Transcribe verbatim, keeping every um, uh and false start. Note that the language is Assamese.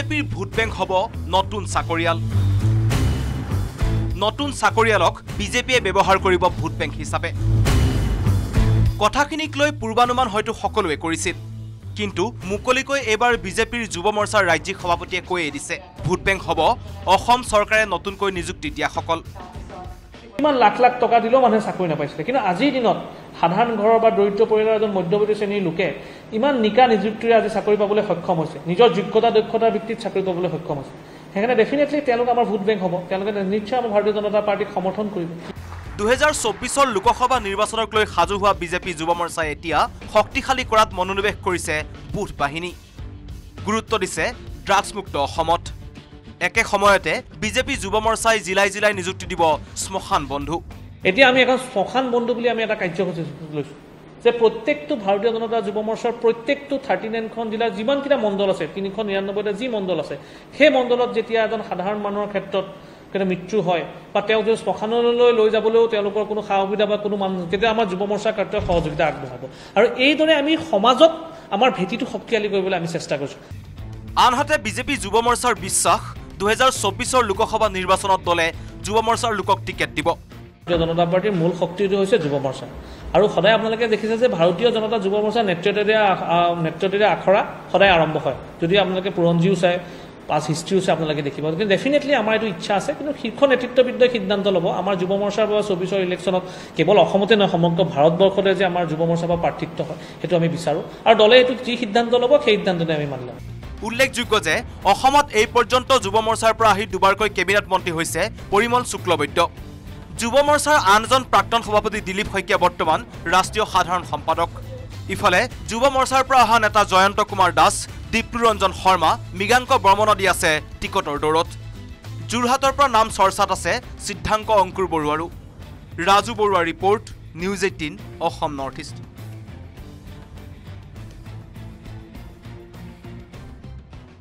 বিজেপিৰ ভোট বেংক হ'ব নতুন চাকৰিয়াল নতুন চাকৰিয়ালক বিজেপিয়ে ব্যৱহাৰ কৰিব ভোট বেংক হিচাপে কথাখিনিক লৈ পূৰ্বানুমান হয়তো সকলোৱে কৰিছিল কিন্তু মুকলিকৈ এবাৰ বিজেপিৰ যুৱ মৰ্চাৰ ৰাজ্যিক সভাপতিয়ে কৈ দিছে ভোট বেংক হ'ব অসম চৰকাৰে নতুনকৈ নিযুক্তি দিয়া সকল ইমান লাখ লাখ টকা দিলেও মানুহে চাকৰি নাপাইছিল কিন্তু আজিৰ দিনত সাধাৰণ ঘৰৰ বা দৰিদ্ৰ পৰিয়ালৰ এজন মধ্যবৰ্তী শ্ৰেণীৰ লোকে ইমান নিকা নিযুক্তিৰে আজি চাকৰি পাবলৈ সক্ষম হৈছে নিজৰ যোগ্যতা দক্ষতাৰ ভিত্তিত চাকৰি পাবলৈ সক্ষম হৈছে সেইকাৰণে ডেফিনেটলি তেওঁলোক আমাৰ ভোট বেংক হ'ব তেওঁলোকে নিশ্চয় আমাৰ ভাৰতীয় জনতা পাৰ্টিক সমৰ্থন কৰিব দুহেজাৰ চৌব্বিছৰ লোকসভা নিৰ্বাচনক লৈ সাজু হোৱা বিজেপি যুৱ মৰ্চাই এতিয়া শক্তিশালী কৰাত মনোনিৱেশ কৰিছে বুথ বাহিনী গুৰুত্ব দিছে ড্ৰাগছমুক্ত অসমত একে সময়তে বিজেপি যুৱ মৰ্চাই জিলাই জিলাই নিযুক্তি দিব শ্মশান বন্ধু এতিয়া আমি এখন শ্মশান বন্ধু বুলি আমি এটা কাৰ্যসূচী লৈছোঁ যে প্ৰত্যেকটো ভাৰতীয় জনতা যুৱ মৰ্চাৰ প্ৰত্যেকটো থাৰ্টি নাইনখন জিলাৰ যিমানকেইটা মণ্ডল আছে তিনিশ নিৰান্নব্বৈটা যি মণ্ডল আছে সেই মণ্ডলত যেতিয়া এজন সাধাৰণ মানুহৰ ক্ষেত্ৰত কেনে মৃত্যু হয় বা তেওঁ যদি শ্মশানলৈ লৈ যাবলৈও তেওঁলোকৰ কোনো সা সুবিধা বা কোনো মানুহ তেতিয়া আমাৰ যুৱ মৰ্চাৰ ক্ষেত্ৰত সহযোগিতা আগবঢ়াব আৰু এইদৰে আমি সমাজত আমাৰ ভেটিটো শক্তিশালী কৰিবলৈ আমি চেষ্টা কৰিছোঁ আনহাতে বিজেপি যুৱ মৰ্চাৰ বিশ্বাস দুহেজাৰ চৌব্বিছৰ লোকসভা নিৰ্বাচনত দলে যুৱ মৰ্চাৰ লোকক টিকেট দিব ভাৰতীয় জনতা পাৰ্টিৰ মূল শক্তিটো হৈছে যুৱ মৰ্চা আৰু সদায় আপোনালোকে দেখিছে যে ভাৰতীয় জনতা যুৱ মৰ্চাৰ নেতৃত্বৰে নেতৃত্বৰে আখৰা সদায় আৰম্ভ হয় যদি আপোনালোকে পুৰঞ্জীও চায় পাছ হিষ্ট্ৰীও চাই আপোনালোকে দেখিব কিন্তু ডেফিনেটলি আমাৰ এইটো ইচ্ছা আছে কিন্তু শীৰ্ষ নেতৃত্ববিন্দই সিদ্ধান্ত ল'ব আমাৰ যুৱ মৰ্চাৰ পৰা চৌবিছৰ ইলেকশ্যনত কেৱল অসমতে নহয় সমগ্ৰ ভাৰতবৰ্ষতে যে আমাৰ যুৱ মৰ্চাৰ পৰা প্ৰাৰ্থিত্ব হয় সেইটো আমি বিচাৰোঁ আৰু দলে এইটো যি সিদ্ধান্ত ল'ব সেই সিদ্ধান্ততে আমি মানি ল'ম উল্লেখযোগ্য যে অসমত এই পৰ্যন্ত যুৱ মৰ্চাৰ পৰা আহি দুবাৰকৈ কেবিনেট মন্ত্ৰী হৈছে পৰিমল শুক্লবৈদ্য যুৱ মৰ্চাৰ আনজন প্ৰাক্তন সভাপতি দিলীপ শইকীয়া বৰ্তমান ৰাষ্ট্ৰীয় সাধাৰণ সম্পাদক ইফালে যুৱ মৰ্চাৰ পৰা অহা নেতা জয়ন্ত কুমাৰ দাস দীপ্তিৰঞ্জন শৰ্মা মৃগাংক বৰ্মন আদি আছে টিকটৰ দৌৰত যোৰহাটৰ পৰা নাম চৰ্চাত আছে সিদ্ধাংক অংকুৰ বৰুৱাৰো ৰাজু বৰুৱাৰ report news eighteen Assam north east